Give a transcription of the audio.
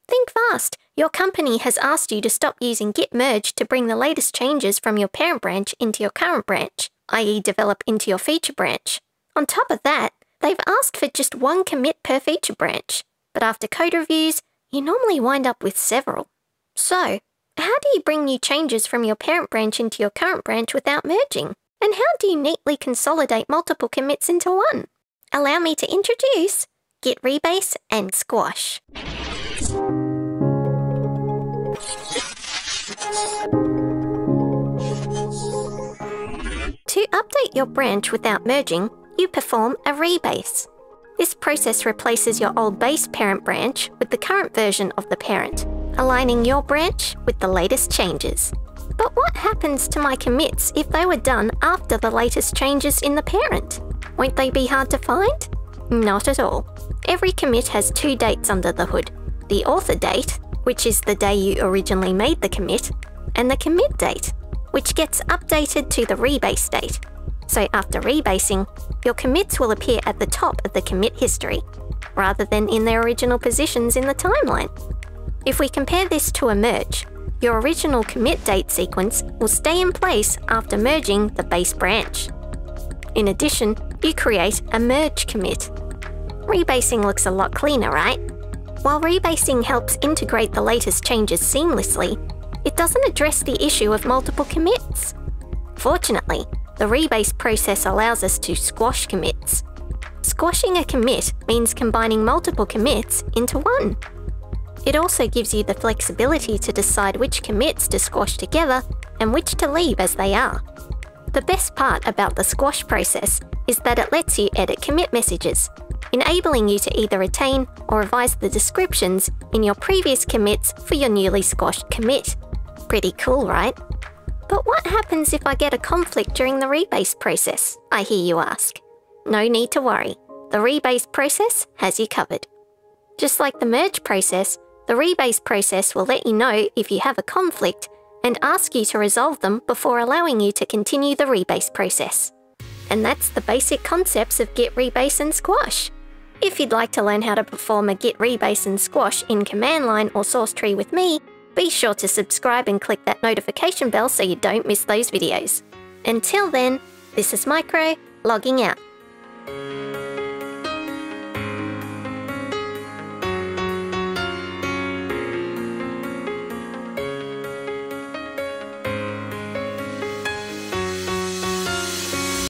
Think fast! Your company has asked you to stop using git merge to bring the latest changes from your parent branch into your current branch, i.e. develop into your feature branch. On top of that, they've asked for just one commit per feature branch, but after code reviews, you normally wind up with several. So, how do you bring new changes from your parent branch into your current branch without merging? And how do you neatly consolidate multiple commits into one? Allow me to introduce Git Rebase and Squash. To update your branch without merging, you perform a rebase. This process replaces your old base parent branch with the current version of the parent, aligning your branch with the latest changes. But what happens to my commits if they were done after the latest changes in the parent? Won't they be hard to find? Not at all. Every commit has two dates under the hood: the author date, which is the day you originally made the commit, and the commit date, which gets updated to the rebase date. So after rebasing, your commits will appear at the top of the commit history, rather than in their original positions in the timeline. If we compare this to a merge, your original commit date sequence will stay in place after merging the base branch. In addition, you create a merge commit. Rebasing looks a lot cleaner, right? While rebasing helps integrate the latest changes seamlessly, it doesn't address the issue of multiple commits. Fortunately, the rebase process allows us to squash commits. Squashing a commit means combining multiple commits into one. It also gives you the flexibility to decide which commits to squash together and which to leave as they are. The best part about the squash process is that it lets you edit commit messages, enabling you to either retain or revise the descriptions in your previous commits for your newly squashed commit. Pretty cool, right? But what happens if I get a conflict during the rebase process, I hear you ask? No need to worry. The rebase process has you covered. Just like the merge process, the rebase process will let you know if you have a conflict and ask you to resolve them before allowing you to continue the rebase process. And that's the basic concepts of Git Rebase and Squash. If you'd like to learn how to perform a Git Rebase and Squash in command line or source tree with me, be sure to subscribe and click that notification bell so you don't miss those videos. Until then, this is Micro, logging out.